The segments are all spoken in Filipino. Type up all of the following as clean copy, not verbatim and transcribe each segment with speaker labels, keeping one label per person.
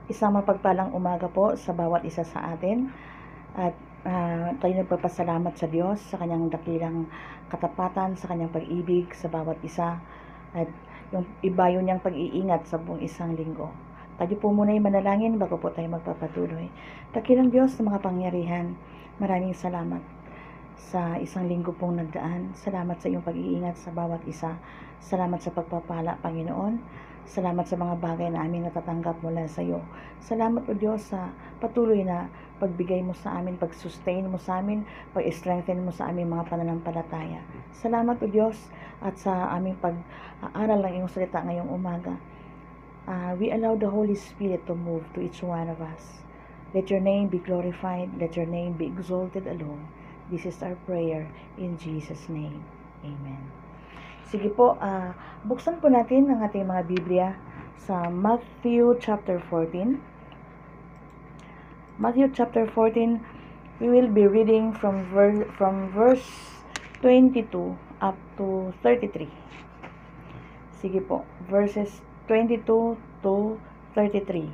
Speaker 1: Isang mapagpalang umaga po sa bawat isa sa atin at tayo nagpapasalamat sa Diyos sa kanyang dakilang katapatan, sa kanyang pag-ibig sa bawat isa at yung ibayo niyang pag-iingat sa buong isang linggo. Tayo po muna ay manalangin bago po tayo magpapatuloy. Dakilang Diyos sa mga pangyarihan, maraming salamat sa isang linggo pong nagdaan. Salamat sa iyong pag-iingat sa bawat isa. Salamat sa pagpapala, Panginoon. Salamat sa mga bagay na aming natatanggap mula sa iyo. Salamat, O Diyos, sa patuloy na pagbigay mo sa amin, pag-sustain mo sa amin, pag-strengthen mo sa aming mga pananampalataya. Salamat, O Diyos, at sa aming pag-aaral ng iyong salita ngayong umaga. We allow the Holy Spirit to move to each one of us. Let your name be glorified. Let your name be exalted alone. This is our prayer in Jesus' name. Amen. Sige po, buksan po natin ang ating mga Biblia sa Matthew chapter 14. Matthew chapter 14, we will be reading from verse 22 up to 33. Sige po, verses 22 to 33.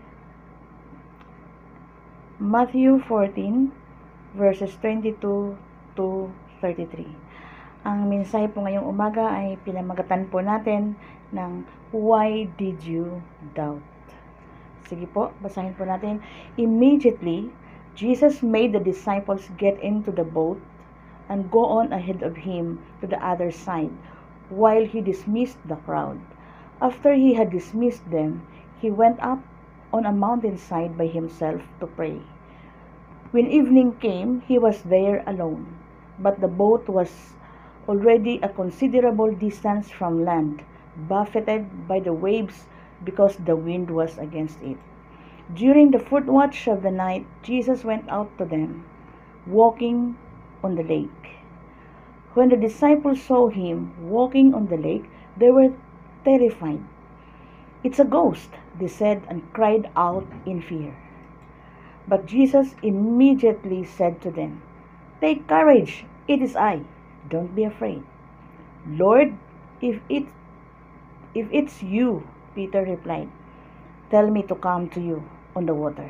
Speaker 1: Matthew 14, verses 22 to 33. Ang mensahe po ngayong umaga ay pinamagatan po natin ng Why Did You Doubt? Sige po, basahin po natin. Immediately, Jesus made the disciples get into the boat and go on ahead of him to the other side, while he dismissed the crowd. After he had dismissed them, he went up on a mountainside by himself to pray. When evening came, he was there alone, but the boat was already a considerable distance from land, buffeted by the waves because the wind was against it. During the fourth watch of the night, Jesus went out to them, walking on the lake. When the disciples saw him walking on the lake, they were terrified. "It's a ghost," they said, and cried out in fear. But Jesus immediately said to them, "Take courage, it is I. Don't be afraid." "Lord, if it's you," Peter replied, "tell me to come to you on the water."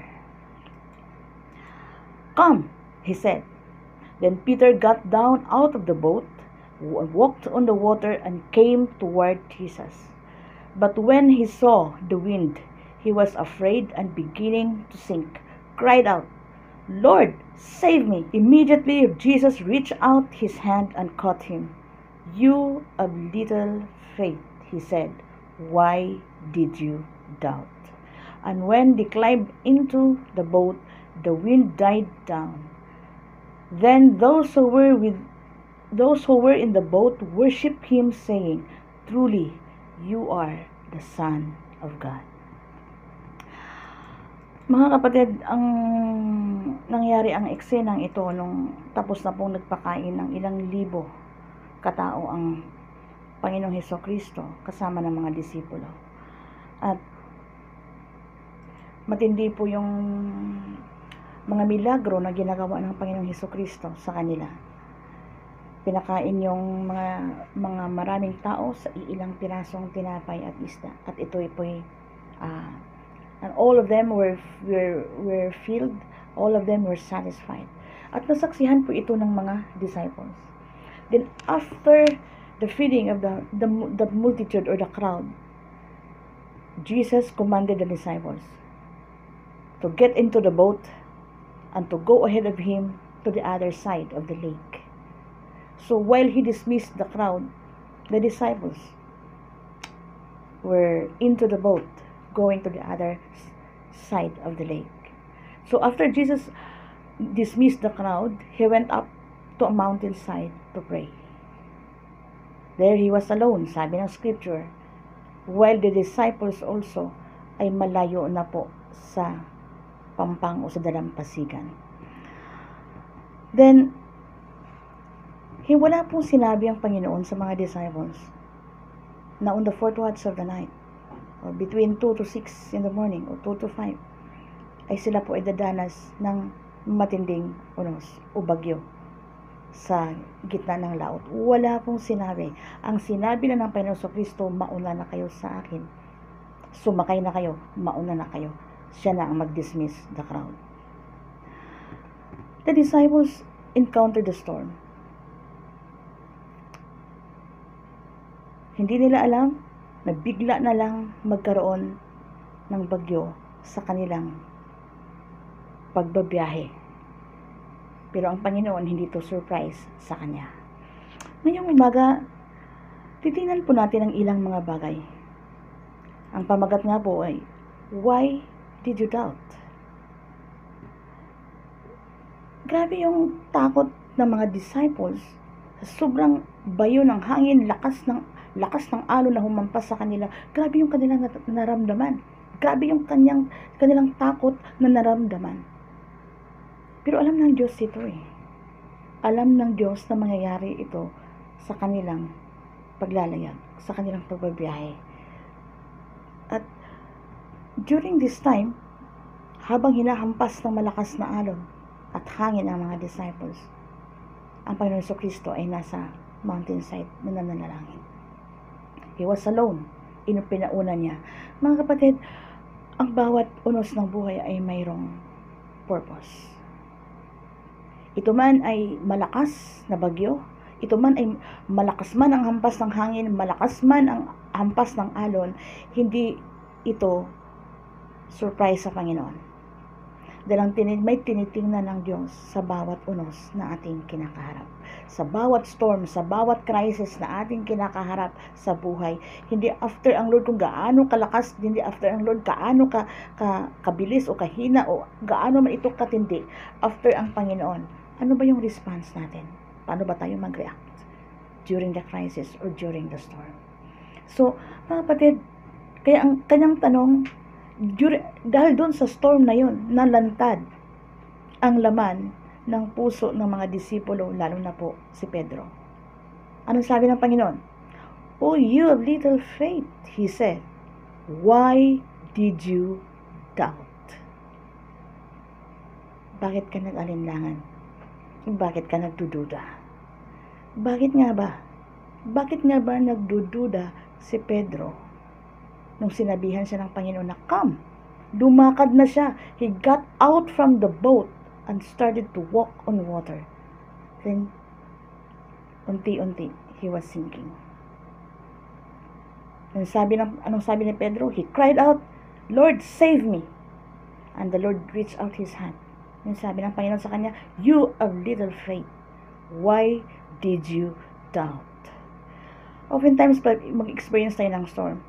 Speaker 1: "Come," he said. Then Peter got down out of the boat, walked on the water, and came toward Jesus. But when he saw the wind, he was afraid and beginning to sink, cried out, "Lord, save me!" Immediately Jesus reached out his hand and caught him. "You of little faith," he said, "why did you doubt?" And when they climbed into the boat, the wind died down. Then those who were in the boat worshipped him, saying, "Truly, you are the Son of God." Mga kapatid, ang nangyari ang eksenang ito nung tapos na pong nagpakain ng ilang libo katao ang Panginoong Hesukristo kasama ng mga disipulo. At matindi po yung mga milagro na ginagawa ng Panginoong Hesukristo sa kanila. Pinakain yung mga maraming tao sa ilang pirasong tinapay at isda. At ito po'y and all of them were filled, all of them were satisfied. At nasaksihan po ito ng mga disciples. Then after the feeding of the multitude or the crowd, Jesus commanded the disciples to get into the boat and to go ahead of him to the other side of the lake. So while he dismissed the crowd, the disciples were into the boat, going to the other side of the lake. So after Jesus dismissed the crowd, he went up to a mountainside to pray. There he was alone, sabi ng scripture, while the disciples also ay malayo na po sa pampang o sa dalampasigan. Then, wala pong sinabi ang Panginoon sa mga disciples na on the fourth watch of the night, or between 2 to 6 in the morning, or 2 to 5, ay sila po ay dadanas ng matinding unos o bagyo sa gitna ng laot. Wala pong sinabi. Ang sinabi na ng Panginoon Kristo, mauna na kayo sa akin. Sumakay na kayo, mauna na kayo siya na ang mag-dismiss the crowd. The disciples encountered the storm. Hindi nila alam na bigla na lang magkaroon ng bagyo sa kanilang pagbabiyahe. Pero ang Panginoon hindi to surprise sa Kanya. Ngayong umaga, titingnan po natin ang ilang mga bagay. Ang pamagat nga po ay, why did you doubt? Grabe yung takot ng mga disciples sa sobrang bayo ng hangin, lakas ng alon na humampas sa kanila. Grabe yung kanilang naramdaman. Grabe yung kanilang takot na naramdaman. Pero alam ng Diyos ito eh. Alam ng Diyos na mangyayari ito sa kanilang paglalayag, sa kanilang pagbabiyahe. At during this time, habang hinahampas ng malakas na alon at hangin ang mga disciples, ang Panginoon Jesucristo ay nasa mountainside na nananalangin. He was alone. Pinauuna niya. Mga kapatid, ang bawat unos ng buhay ay mayroong purpose. Ito man ay malakas na bagyo, ito man ay malakas man ang hampas ng hangin, malakas man ang hampas ng alon, hindi ito surprise sa Panginoon. Dahil may tinitingnan ng Diyos sa bawat unos na ating kinakaharap. Sa bawat storm, sa bawat crisis na ating kinakaharap sa buhay. Hindi after ang Lord kung gaano kalakas, hindi after ang Lord gaano kabilis o kahina o gaano man ito katindi. After ang Panginoon, ano ba yung response natin? Paano ba tayo mag-react during the crisis or during the storm? So, mga kapatid, kaya ang kanyang tanong, dahil doon sa storm na yun, nalantad ang laman ng puso ng mga disipulo, lalo na po si Pedro. Anong sabi ng Panginoon? "Oh, you of little faith," He said, "why did you doubt?" Bakit ka nag-alinlangan? Bakit ka nagdududa? Bakit nga ba? Bakit nga ba nagdududa si Pedro? Nung sinabihan siya ng Panginoon na, "Come," lumakad na siya. He got out from the boat and started to walk on water. Then, unti-unti, he was sinking. Anong sabi ni Pedro? He cried out, "Lord, save me." And the Lord reached out His hand. Yung sabi ng Panginoon sa kanya, "You of little faith, why did you doubt?" Oftentimes, pag mag-experience tayo ng storm,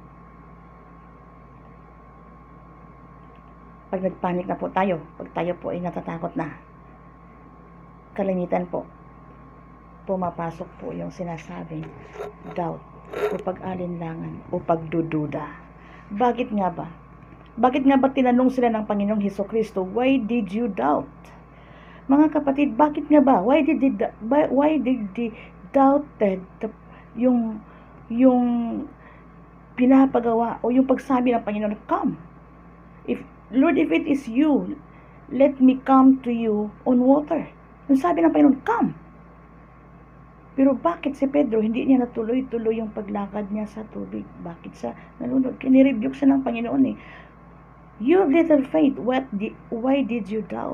Speaker 1: pag nagpanik na po tayo, pag tayo po ay natatakot na, kalimitan po, pumapasok po yung sinasabing doubt o pag-alinlangan o pagdududa. Bakit nga ba? Bakit nga ba tinanong sila ng Panginoong Hesukristo, "Why did you doubt?" Mga kapatid, bakit nga ba? Why did they doubted yung pinapagawa o yung pagsabi ng Panginoon, "Come. Lord, if it is you, let me come to you on water." Yung sabi ng Panginoon, "Come." Pero bakit si Pedro, hindi niya natuloy-tuloy yung paglakad niya sa tubig? Bakit siya nalunod? Kinirebuke siya ng Panginoon eh. "You of little faith, why did you doubt?"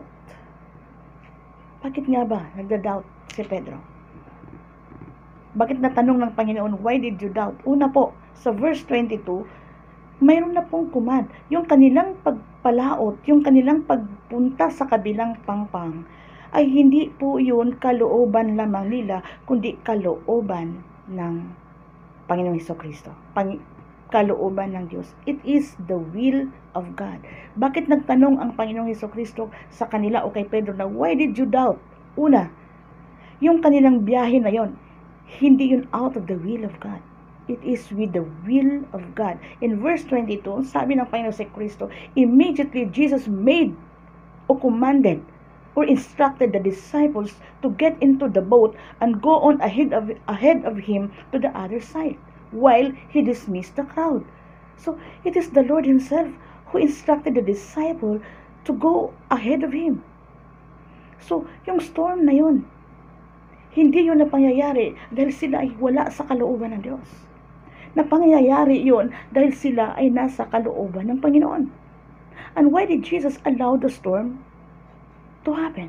Speaker 1: Bakit nga ba nagda-doubt si Pedro? Bakit natanong ng Panginoon, "Why did you doubt?" Una po, sa verse 22, mayroon na pong command. Yung kanilang pagpalaot, yung kanilang pagpunta sa kabilang pangpang, ay hindi po yun kalooban lamang nila, kundi kalooban ng Panginoong Hesukristo. Kalooban ng Diyos. It is the will of God. Bakit nagtanong ang Panginoong Hesukristo sa kanila o kay Pedro na, "Why did you doubt?" Una, yung kanilang biyahe na yon, hindi yun out of the will of God. It is with the will of God. In verse 22, sabi ng Panginoon si Kristo, immediately Jesus made o commanded or instructed the disciples to get into the boat and go on ahead of Him to the other side while He dismissed the crowd. So, it is the Lord Himself who instructed the disciple to go ahead of Him. So, yung storm na yun, hindi yun napangyayari dahil sila ay wala sa kalooban ng Diyos. Napangyayari yun dahil sila ay nasa kalooban ng Panginoon. And why did Jesus allow the storm to happen?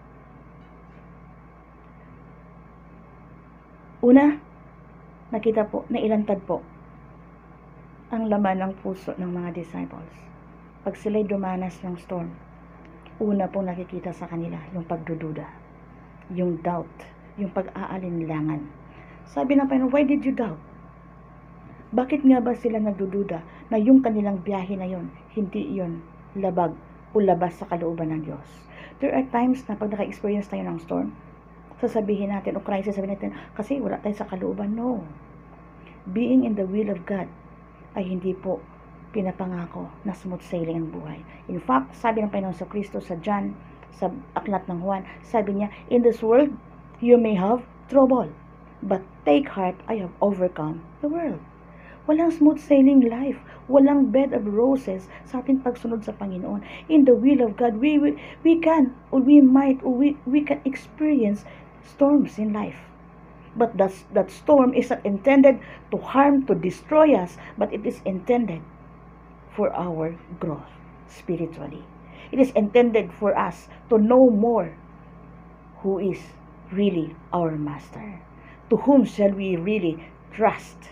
Speaker 1: Una, nakita po, nailantad po ang laman ng puso ng mga disciples. Pag sila'y dumanas ng storm, una pong nakikita sa kanila yung pagdududa, yung doubt, yung pag-aalinlangan. Sabi ng Panginoon, why did you doubt? Bakit nga ba sila nagdududa na yung kanilang biyahe na yon, hindi yon labag o labas sa kalooban ng Diyos? There are times na pag naka-experience tayo ng storm, sasabihin natin, o crisis, sabihin natin, kasi wala tayo sa kalooban. No. Being in the will of God ay hindi po pinapangako na smooth sailing ang buhay. In fact, sabi ng Panginoon sa Kristo sa John, sa aklat ng Juan, sabi niya, in this world, you may have trouble, but take heart, I have overcome the world. Walang smooth sailing life. Walang bed of roses sa ating pagsunod sa Panginoon. In the will of God, we can, or we might, or we can experience storms in life. But that storm is not intended to harm, to destroy us, but it is intended for our growth spiritually. It is intended for us to know more who is really our Master. To whom shall we really trust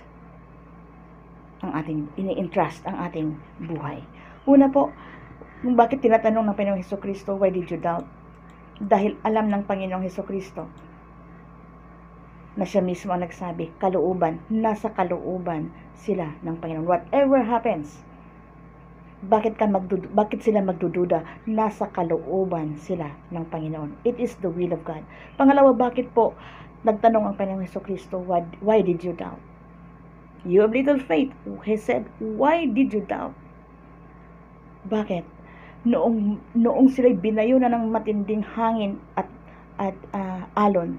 Speaker 1: ini-entrust ang ating buhay. Una po, kung bakit tinatanong ng Panginoong Hesukristo, why did you doubt? Dahil alam ng Panginoong Hesukristo na siya mismo ang nagsabi, kalooban, nasa kalooban sila ng Panginoon. Whatever happens, bakit sila magdududa? Nasa kalooban sila ng Panginoon. It is the will of God. Pangalawa, bakit po nagtanong ang Panginoong Hesukristo, why did you doubt? You have little faith. He said, why did you doubt? Bakit? Noong sila'y binayo na ng matinding hangin at alon,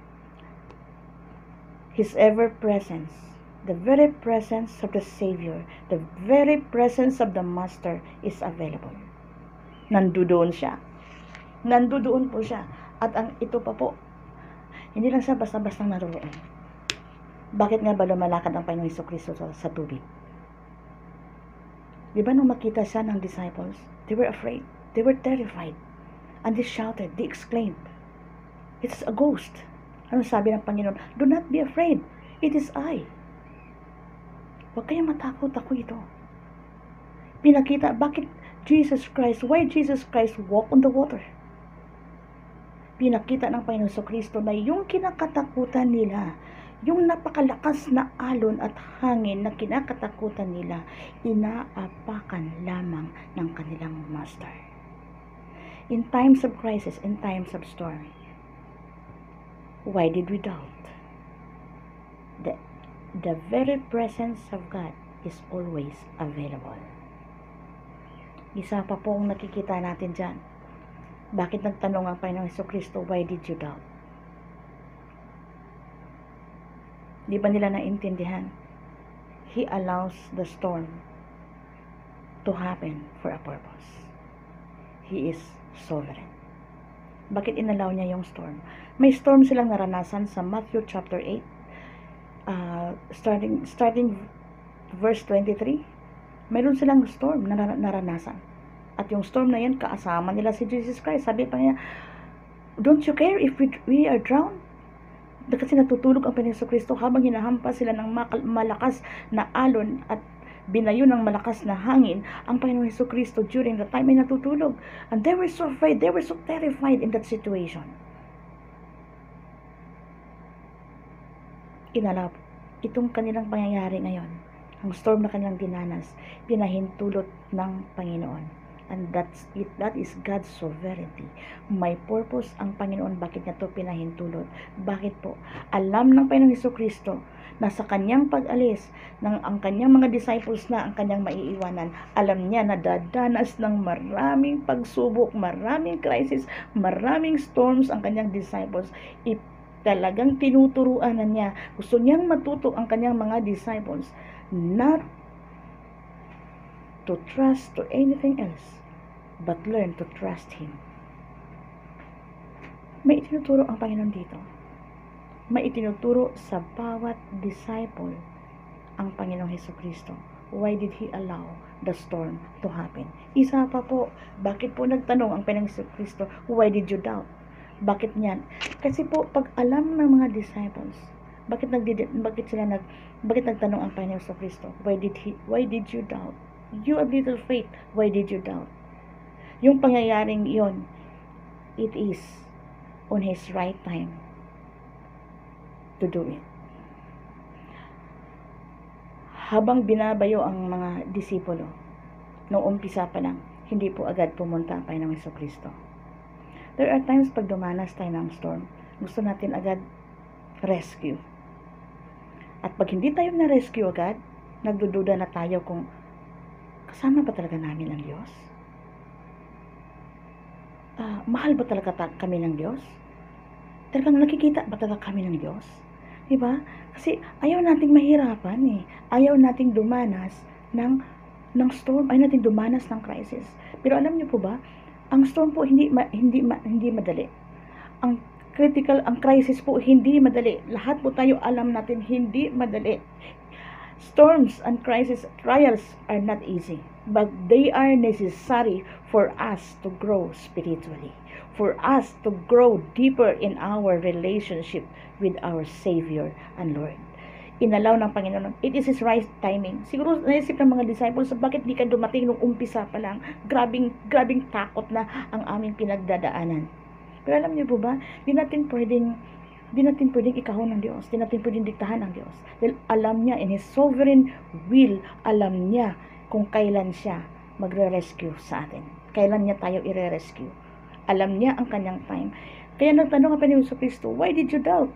Speaker 1: His ever presence, the very presence of the Savior, the very presence of the Master is available. Nandoon siya. Nandoon po siya. At ito pa po, hindi lang siya basta-basta naroon. Bakit nga ba lumalakad ang Panginoong Hesukristo sa tubig? Di ba nung makita siya ng disciples, they were afraid, they were terrified, and they shouted, they exclaimed, it's a ghost. Ano sabi ng Panginoon? Do not be afraid, it is I. Huwag kayong matakot, ako ito. Pinakita, bakit why Jesus Christ walk on the water? Pinakita ng Panginoong Hesukristo na yung kinakatakutan nila, yung napakalakas na alon at hangin na kinakatakutan nila, inaapakan lamang ng kanilang Master. In times of crisis, in times of storm, why did we doubt? The very presence of God is always available. Isa pa pong nakikita natin dyan. Bakit nagtanong ang Panginoong Hesukristo, why did you doubt? Di ba nila naintindihan? He allows the storm to happen for a purpose. He is sovereign. Bakit inalaw niya yung storm? May storm silang naranasan sa Matthew chapter 8, starting verse 23. Mayroon silang storm na naranasan. At yung storm na yan, kaasama nila si Jesus Christ. Sabi pa niya, don't you care if we are drowned? Kasi natutulog ang Panginoong Hesukristo habang hinahampas sila ng malakas na alon at binayo ng malakas na hangin. Ang Panginoong Hesukristo during the time ay natutulog. And they were so afraid, they were so terrified in that situation. Inalap itong kanilang pangyayari ngayon, ang storm na kanilang dinanas, pinahintulot ng Panginoon. And that is God's sovereignty. May purpose ang Panginoon bakit niya ito pinahintulot. Bakit po? Alam ng Panginoong Hesukristo na sa kanyang pag-alis ng ang kanyang mga disciples na ang kanyang maiiwanan, alam niya na dadanas ng maraming pagsubok, maraming crisis, maraming storms ang kanyang disciples. Talagang tinuturuan na niya. Gusto niyang matuto ang kanyang mga disciples not to trust to anything else, but learn to trust Him. May itinuturo ang Panginoon dito. May itinuturo sa bawat disciple ang Panginoong Hesukristo Why did He allow the storm to happen? Isa pa po, bakit po nagtanong ang Panginoong Kristo, why did you doubt? Bakit niyan? Kasi po, pag alam ng mga disciples, bakit nagtanong ang Panginoong Kristo, why did you doubt? You have little faith, why did you doubt? Yung pangyayaring iyon, it is on His right time to do it. Habang binabayo ang mga disipulo, noong umpisa pa lang, hindi po agad pumunta ang Panginoong Kristo. There are times pag dumanas tayo ng storm, gusto natin agad rescue. At pag hindi tayo na-rescue agad, nagdududa na tayo kung kasama ba talaga namin ang Diyos? Mahal ba talaga kami ng Diyos? Talagang nakikita ba talaga kami ng Diyos? Diba? Kasi ayaw nating mahirapan Ayaw nating dumanas ng storm, ayaw nating dumanas ng crisis. Pero alam niyo po ba, ang storm po hindi madali. Ang crisis po hindi madali. Lahat po tayo alam natin hindi madali. Storms and trials are not easy, but they are necessary for us to grow spiritually, for us to grow deeper in our relationship with our Savior and Lord. Inalaw ng Panginoon, it is His right timing. Siguro naisip ng mga disciples, bakit di ka dumating nung umpisa pa lang? Grabing takot na ang aming pinagdadaanan. Pero alam niyo po ba, di natin pwedeng ikahon ng Diyos. Di natin pwedeng diktahan ng Diyos. Dahil alam niya, in His sovereign will, alam niya kung kailan siya magre-rescue sa atin. Kailan niya tayo i-rescue. Alam niya ang kanyang time. Kaya nagtanong ang Panginoon Kristo, why did you doubt?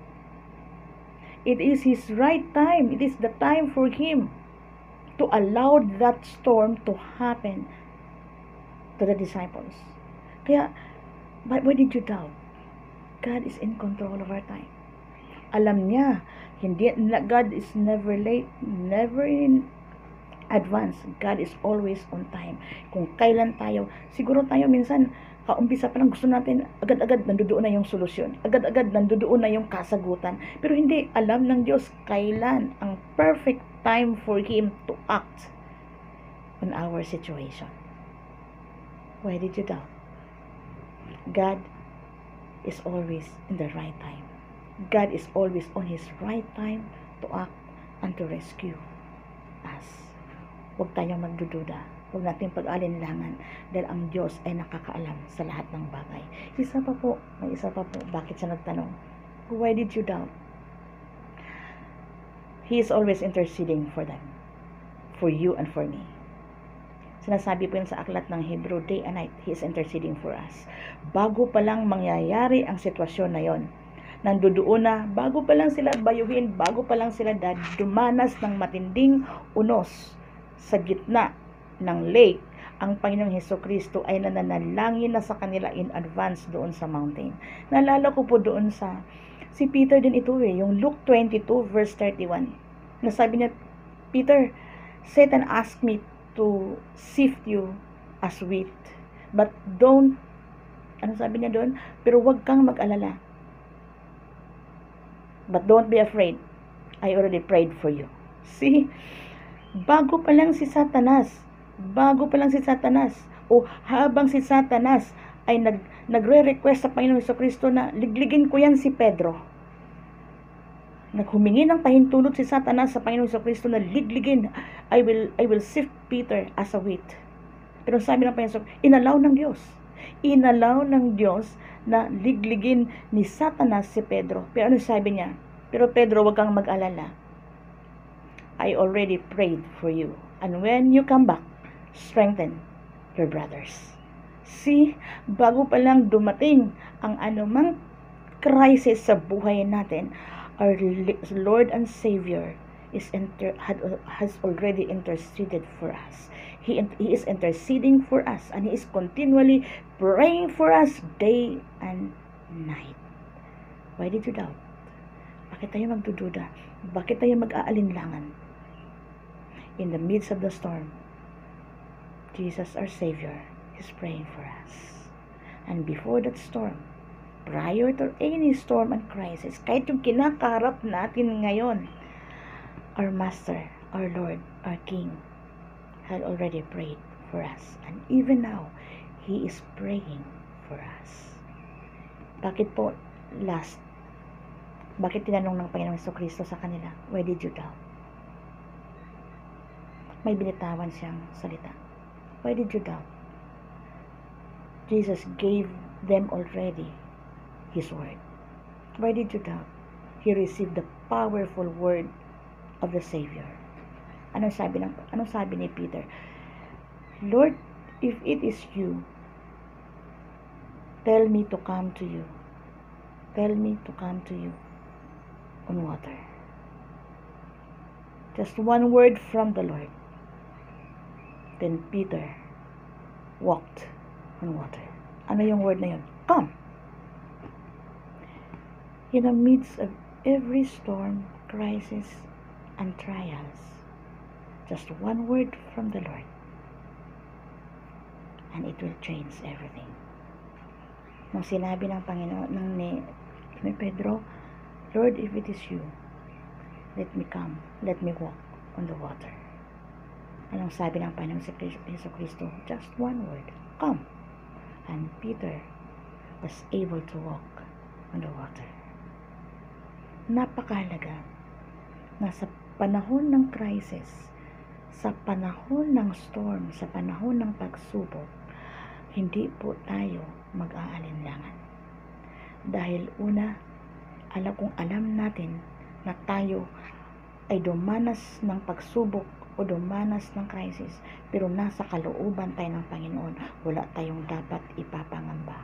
Speaker 1: It is His right time. It is the time for Him to allow that storm to happen to the disciples. Kaya, why did you doubt? God is in control of our time. Alam niya, God is never late, never in advance. God is always on time. Kung kailan tayo, siguro tayo minsan, kaumpisa pa lang gusto natin, agad-agad nandoon na yung solusyon. Agad-agad nandoon na yung kasagutan. Pero hindi, alam ng Diyos kailan ang perfect time for Him to act on our situation. Why did you doubt? God is always in the right time. God is always on His right time to act and to rescue us. Huwag tayong magdududa. Huwag natin pag-alinlangan dahil ang Diyos ay nakakaalam sa lahat ng bagay. May isa pa po. Bakit siya nagtanong? Why did you doubt? He is always interceding for them. For you and for me. Sinasabi po yun sa aklat ng Hebrew, day and night, He is interceding for us. Bago pa lang mangyayari ang sitwasyon na yon, nandoon na, bago pa lang sila bayuhin, bago pa lang sila dumanas ng matinding unos sa gitna ng lake, ang Panginoong Hesukristo ay nananalangin na sa kanila in advance doon sa mountain. Naalala ko po doon si Peter din ito yung Luke 22 verse 31. Nasabi niya, Peter, Satan asked me to sift you as wheat. But don't, sabi niya doon? Pero wag kang mag-alala. But don't be afraid. I already prayed for you. See? Bago pa lang si Satanas, o habang si Satanas ay nagre-request sa Panginoong Hesukristo na ligligin ko yan si Pedro. Naghumingi ng pahintulot si Satanas sa Panginoong Hesukristo na ligligin, I will sift Peter as a wheat. Pero sabi ng Panginoon, inalaw ng Diyos na ligligin ni Satanas si Pedro. Pero ano sabi niya? Pero Pedro, wag kang mag-alala. I already prayed for you. And when you come back, strengthen your brothers. See, bago pa lang dumating ang anumang crisis sa buhay natin, our Lord and Savior has already interceded for us. He is interceding for us, and He is continually praying for us day and night. Why did you doubt? Bakit tayo magdududa? Bakit tayo mag-aalinlangan? In the midst of the storm, Jesus, our Savior, is praying for us. And before that storm, prior to any storm and crisis, kahit yung kinakaharap natin ngayon, our Master, our Lord, our King, had already prayed for us. And even now, He is praying for us. Bakit po bakit tinanong ng Panginoong Jesucristo sa kanila, why did you doubt? May binitawan siyang salita. Why did you doubt? Jesus gave them already His word. Why did you doubt? He received the powerful word of the Savior. Anong sabi ni Peter? Lord, if it is you, tell me to come to you. Tell me to come to you on water. Just one word from the Lord. Then Peter walked on water. Ano yung word na yun? Come! In the midst of every storm, crisis, and trials, just one word from the Lord, and it will change everything. Nung sinabi ng Panginoon, ni Pedro, Lord, if it is you, let me come, let me walk on the water. Anong sabi ng Panginoong Jesucristo? Just one word, come. And Peter was able to walk on the water. Napakahalaga na sa panahon ng crisis, sa panahon ng storm, sa panahon ng pagsubok, hindi po tayo mag-aalinlangan. Dahil una, alam natin na tayo ay dumanas ng pagsubok o dumanas ng crisis, pero nasa kalooban tayo ng Panginoon, wala tayong dapat ipapangamba.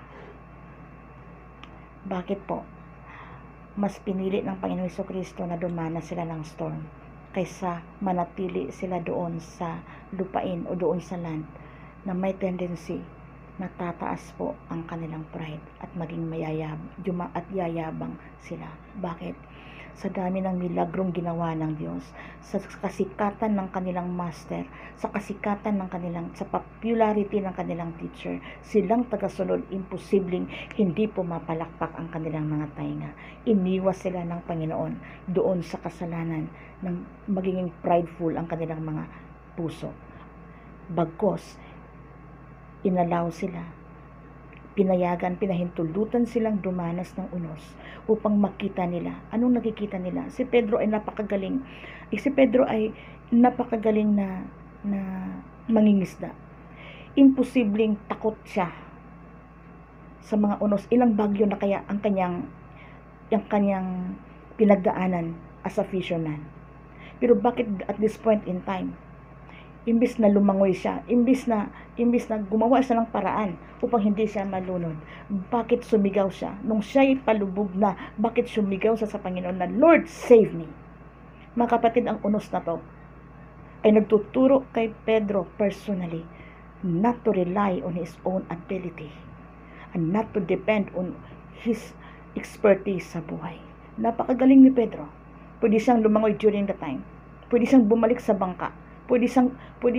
Speaker 1: Bakit po? Mas pinili ng Panginoon Jesucristo na dumanas sila ng storm kaysa manatili sila doon sa lupain o doon sa land na may tendency na tataas po ang kanilang pride at maging yayabang sila. Bakit? Sa dami ng milagrong ginawa ng Diyos, sa kasikatan ng kanilang master, sa popularity ng kanilang teacher, silang tagasunod, imposibleng hindi pumapalakpak ang kanilang mga tainga. Iniwas sila ng Panginoon doon sa kasalanan ng magiging prideful ang kanilang mga puso. Bagkos, inalaw sila, pinayagan, pinahintulutan silang dumanas ng unos upang makita nila. Anong nakikita nila? Si Pedro ay napakagaling. Si Pedro ay napakagaling na mangingisda. Imposibleng takot siya sa mga unos. Ilang bagyo na kaya ang kanyang pinagdaanan as a fisherman. Pero bakit at this point in time, imbis na lumangoy siya, imbis na gumawa siya ng paraan upang hindi siya malunod, bakit sumigaw siya? Nung siya'y palubog na, bakit sumigaw siya sa Panginoon na, Lord, save me? Mga kapatid, ang unos na to ay nagtuturo kay Pedro personally not to rely on his own ability and not to depend on his expertise sa buhay. Napakagaling ni Pedro. Pwede siyang lumangoy during the time. Pwede siyang bumalik sa bangka. Pwede siyang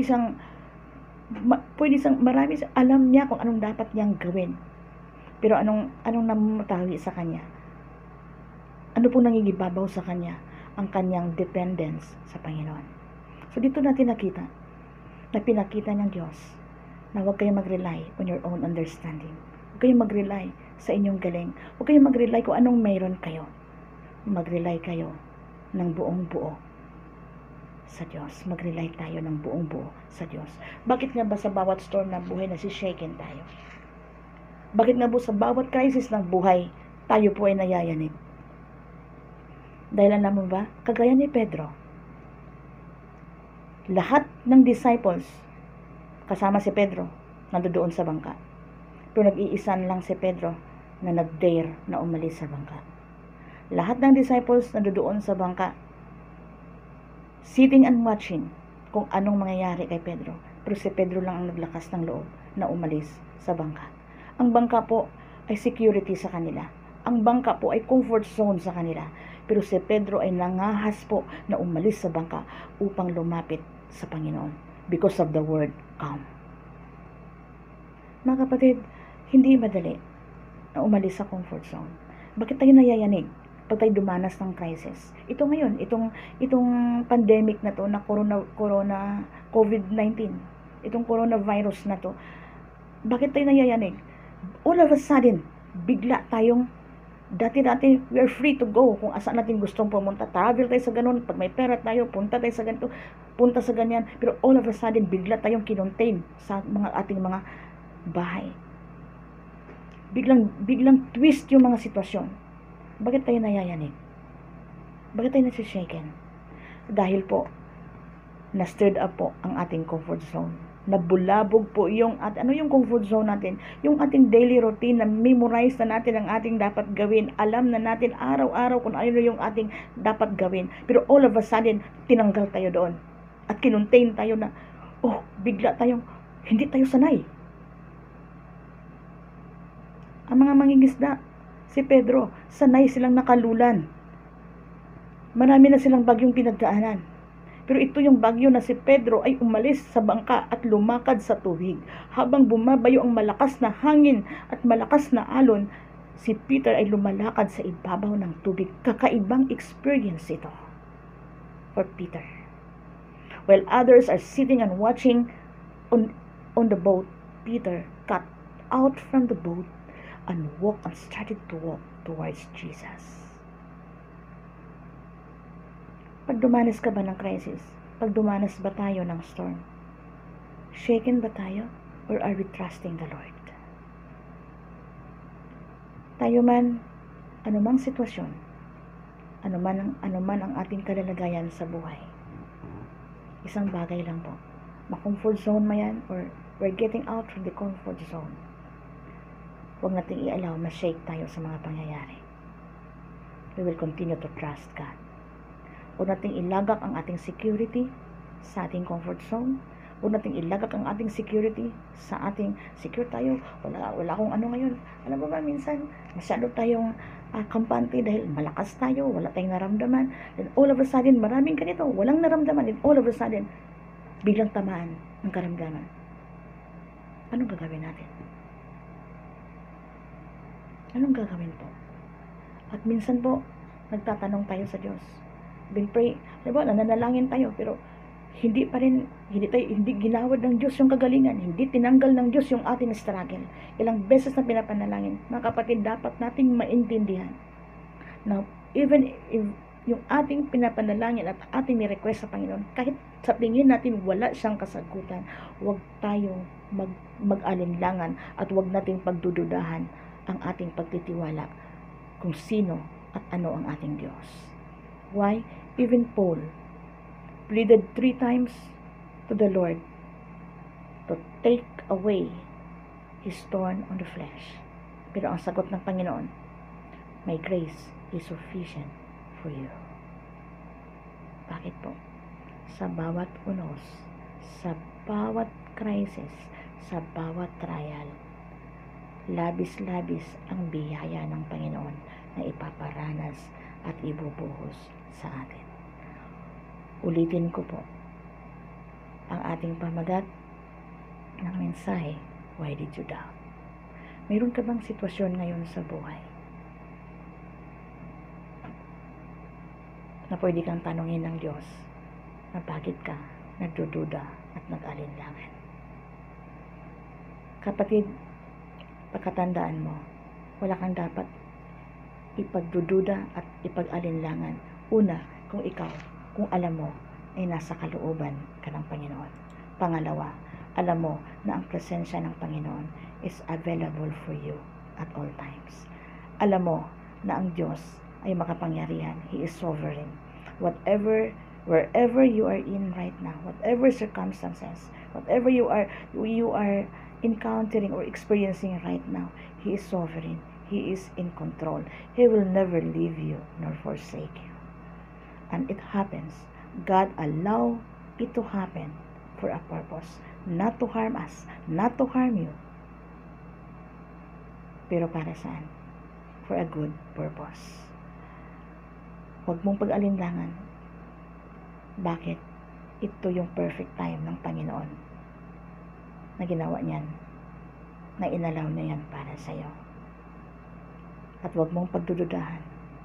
Speaker 1: marami, alam niya kung anong dapat niyang gawin. Pero anong namumutawi sa kanya? Ano pong nangigibabaw sa kanya? Ang kanyang dependence sa Panginoon. So dito natin nakita na pinakita ng Diyos na huwag kayong mag-rely on your own understanding. Huwag kayong mag-rely sa inyong galing. Huwag kayong mag-rely kung anong mayroon kayo. Mag-rely kayo ng buong buo sa Diyos. Mag-rely tayo ng buong buo sa Diyos. Bakit nga ba sa bawat storm ng buhay nasishaken tayo? Bakit nga ba sa bawat crisis ng buhay tayo po ay nayayanig? Dahil alam mo ba, kagaya ni Pedro, lahat ng disciples, kasama si Pedro, nandoon sa bangka. Pero nag-iisan lang si Pedro na nag-dare na umalis sa bangka. Lahat ng disciples nandoon sa bangka, sitting and watching kung anong mangyayari kay Pedro. Pero si Pedro lang ang naglakas ng loob na umalis sa bangka. Ang bangka po ay security sa kanila. Ang bangka po ay comfort zone sa kanila. Pero si Pedro ay nangahas po na umalis sa bangka upang lumapit sa Panginoon because of the word come. Mga kapatid, hindi madali na umalis sa comfort zone. Bakit tayo nayayanig pag tayo dumanas ng crisis. Ito ngayon, itong pandemic na to, na COVID-19, itong coronavirus na to, bakit tayo nayayanig? All of a sudden, bigla tayong, dati-dati, we are free to go kung asa natin gustong pumunta. Travel tayo sa ganun, pag may pera tayo, punta tayo sa ganito, punta sa ganyan. Pero all of a sudden, bigla tayong kinontain sa ating mga bahay. Biglang twist yung mga sitwasyon. Bakit tayo nayayanig? Bakit tayo nasishaken? Dahil po, na-stirred up po ang ating comfort zone. Nabulabog po yung, at ano yung comfort zone natin? Yung ating daily routine na memorize na natin ang ating dapat gawin. Alam na natin araw-araw kung ano yung ating dapat gawin. Pero all of a sudden, tinanggal tayo doon. At kinontain tayo na, bigla tayong, hindi tayo sanay. Ang mga mangingisda, si Pedro, sanay silang nakalulan. Marami na silang bagyong pinagdaanan. Pero ito yung bagyo na si Pedro ay umalis sa bangka at lumakad sa tubig. Habang bumabayo ang malakas na hangin at malakas na alon, si Peter ay lumalakad sa ibabaw ng tubig. Kakaibang experience ito for Peter. While others are sitting and watching on the boat, Peter got out from the boat and started to walk towards Jesus. Pag dumanas ka ba ng crisis? Pag dumanas ba tayo ng storm? Shaken ba tayo? Or are we trusting the Lord? Tayo man, anumang sitwasyon, anuman ang ating kalalagayan sa buhay, isang bagay lang po. Ma-comfort zone mo yan, or we're getting out from the comfort zone. Huwag nating i-allow ma-shake tayo sa mga pangyayari. We will continue to trust God. Huwag nating ilagak ang ating security sa ating comfort zone. Huwag nating ilagak ang ating security sa ating secure tayo. Wala akong ano ngayon. Alam mo ba, minsan, masyado tayong kampante dahil malakas tayo, wala tayong naramdaman. Then all of a sudden, maraming ganito, walang naramdaman. Then all of a sudden, biglang tamaan ng karamdaman. Anong gagawin natin? Anong gagawin po? At minsan po, nagtatanong tayo sa Diyos. Pray, diba, nananalangin tayo, pero hindi ginawad ng Diyos yung kagalingan, hindi tinanggal ng Diyos yung ating struggle. Ilang beses na pinapanalangin, mga kapatid, dapat nating maintindihan na even if yung ating pinapanalangin at ating ni-request sa Panginoon, kahit sa tingin natin wala siyang kasagutan, huwag tayong mag-alinlangan at huwag nating pagdududahan ang ating pagtitiwala kung sino at ano ang ating Diyos. Why? Even Paul pleaded 3 times to the Lord to take away his thorn on the flesh. Pero ang sagot ng Panginoon, my grace is sufficient for you. Bakit po? Sa bawat unos, sa bawat crisis, sa bawat trial, labis-labis ang biyaya ng Panginoon na ipaparanas at ibubuhos sa atin. Ulitin ko po ang ating pamagat ng mensahe, why did you doubt? Mayroon ka bang sitwasyon ngayon sa buhay na pwede kang tanungin ng Diyos na bakit ka nagdududa at nag-alinlangan? Kapatid, pagkatandaan mo, wala kang dapat ipagdududa at ipag-alinlangan. Una, kung alam mo ay nasa kalooban ka ng Panginoon. Pangalawa, alam mo na ang presensya ng Panginoon is available for you at all times. Alam mo na ang Diyos ay makapangyarihan. He is sovereign. Wherever you are in right now, whatever circumstances, whatever you are encountering or experiencing right now, He is sovereign. He is in control. He will never leave you nor forsake you. And it happens. God allow it to happen for a purpose. Not to harm us. Not to harm you. Pero para saan? For a good purpose. Huwag mong pag-alinlangan. Bakit? Ito yung perfect time ng Panginoon na ginawa niyan, na inalaw niya yan para sa'yo. At huwag mong pagdududahan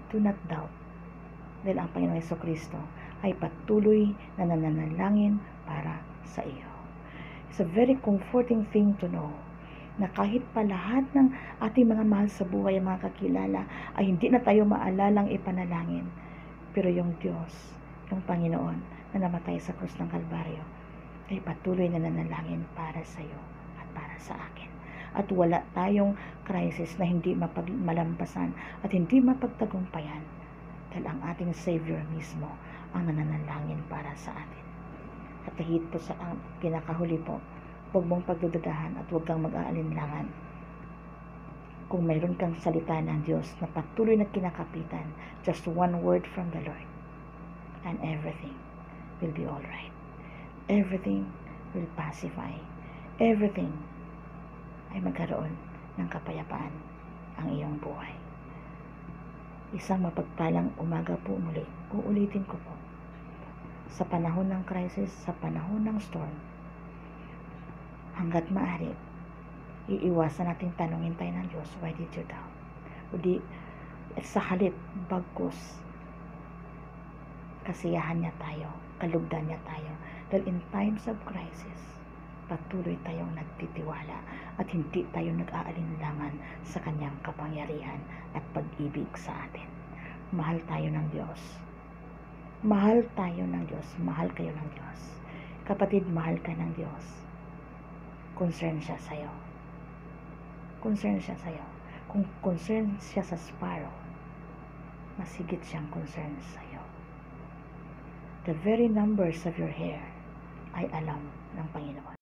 Speaker 1: do not doubt. Dahil ang Panginoong Jesucristo ay patuloy na nananalangin para sa iyo. It's a very comforting thing to know na kahit pa lahat ng ating mga mahal sa buhay, mga kakilala, ay hindi na tayo maalalang ipanalangin. Pero yung Diyos, yung Panginoon na namatay sa krus ng Kalbaryo, ay patuloy na nanalangin para sa iyo at para sa akin. At wala tayong crisis na hindi malampasan at hindi mapagtagumpayan dahil ang ating Savior mismo ang nananalangin para sa atin. At higit po sa ang pinakahuli po, huwag mong pagdududahan at huwag kang mag-aalinlangan. Kung mayroon kang salita ng Diyos na patuloy na kinakapitan, just one word from the Lord, and everything will be alright. Everything will pacify. Everything ay magkaroon ng kapayapaan ang iyong buhay. Isang mapagpalang umaga po muli. Uulitin ko po. Sa panahon ng crisis, sa panahon ng storm, hanggat maaari, iiwasan natin tanungin tayo ng Diyos, why did you doubt? Sa halip, bagkus, kasiyahan niya tayo, kalugdan niya tayo. Dahil in times of crisis, patuloy tayong nagtitiwala at hindi tayo nag-aalinlangan sa kanyang kapangyarihan at pag-ibig sa atin. Mahal tayo ng Diyos. Mahal tayo ng Diyos. Mahal kayo ng Diyos. Kapatid, mahal ka ng Diyos. Concern siya sa'yo. Concern siya sa'yo. Kung concern siya sa sparrow, masigit siyang concern sa'yo. The very numbers of your hair ay alam ng Panginoon.